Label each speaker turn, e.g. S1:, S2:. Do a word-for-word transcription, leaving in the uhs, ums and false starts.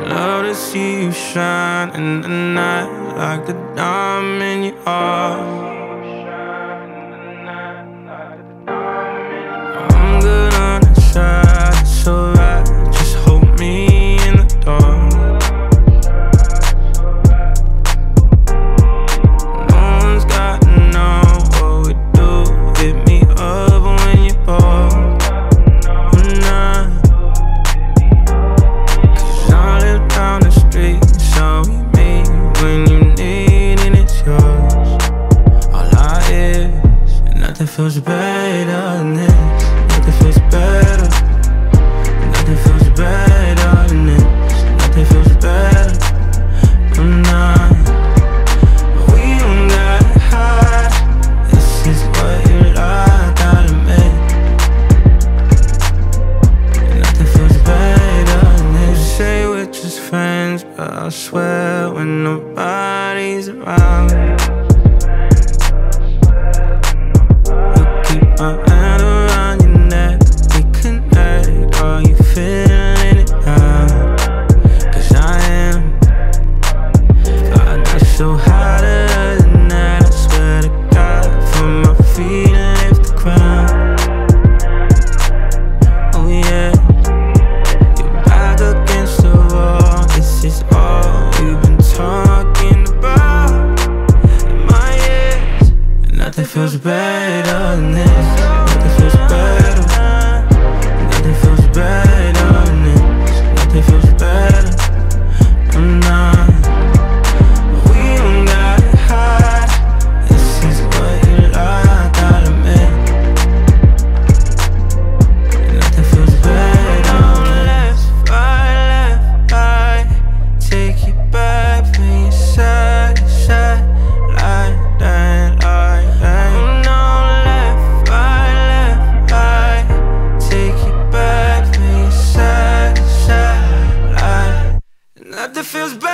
S1: love to see you shine in the night like the diamond you are. I'm good on the side, it's alright, just hold me in the dark. No one's got to know what we do, hit me up when you're bored. Nothing feels better than this. Nothing feels better. Nothing feels better than this. Nothing feels better. I'm not. We don't gotta hide. This is what you like, gotta admit. Nothing feels better than this. You say we're just friends, but I swear when nobody's around, my hand around your neck, we connect. Are you feeling it now? Cause I am. I got so hotter than that, I swear to God, from my feet and lift the ground. Oh yeah, you're back against the wall. This is all we've been talking about in my ears. Nothing feels better than this. Nothing feels better. Nothing feels better than this. Nothing feels better. I'm not. We don't gotta hide. This is what you like, gotta admit. Nothing feels better. Left, right, left, right. Take you back from your side to side, like that, like that. Nothing feels better.